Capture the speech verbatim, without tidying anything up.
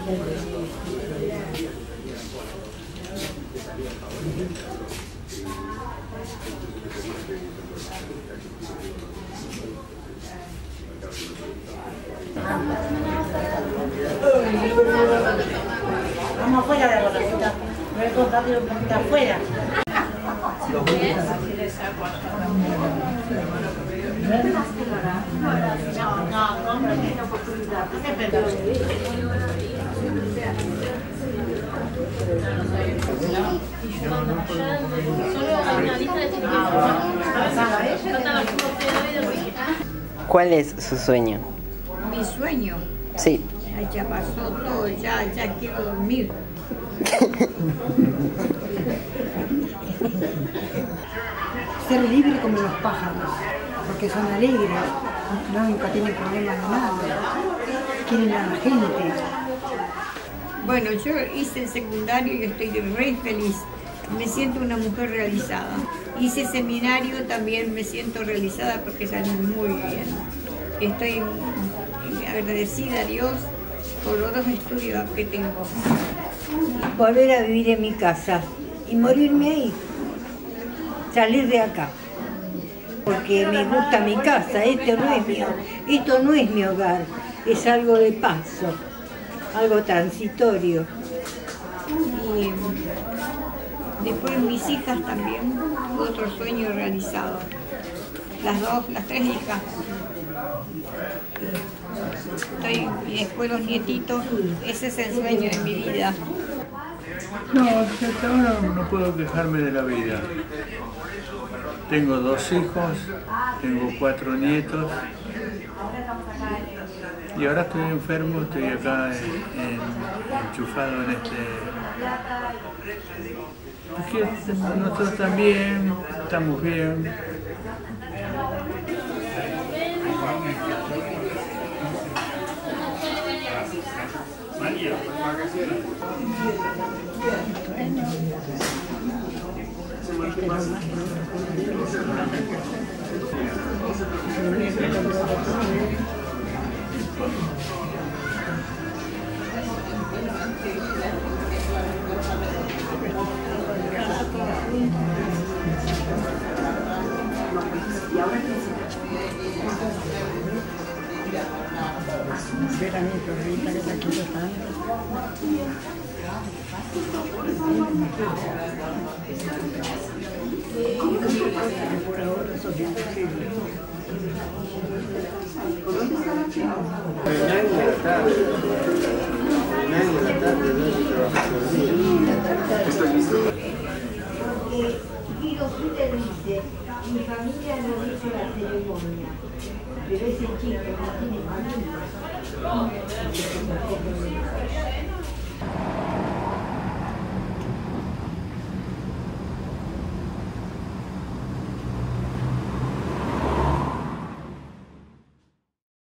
Vamos afuera de la bolsita. Me voy a compartir un poquito afuera. No, no, no, no tiene oportunidad. ¿Qué perdón? ¿Cuál es su sueño? Mi sueño. Sí. Ay, ya pasó todo, ya, ya quiero dormir. Ser libre como los pájaros, porque son alegres, nunca tienen problemas de nada, quieren a la gente. Bueno, yo hice el secundario y estoy re feliz. Me siento una mujer realizada. Hice seminario, también me siento realizada porque salí muy bien. Estoy agradecida a Dios por los dos estudios que tengo. Volver a vivir en mi casa y morirme ahí. Salir de acá. Porque me gusta mi casa, este no es mi, esto no es mi hogar, es algo de paso, algo transitorio. Y después mis hijas también, otro sueño realizado. Las dos, las tres hijas. Estoy, y después los nietitos, ese es el sueño de mi vida. No, hasta ahora no puedo quejarme de la vida. Tengo dos hijos, tengo cuatro nietos y ahora estoy enfermo, estoy acá en, en, enchufado en este... Porque nosotros también estamos bien. Ver a mi perrita que la quiero tanto. Por ahora eso es imposible. Guido Suter dice, mi familia no hizo la ceremonia, pero ese chico no tiene familia.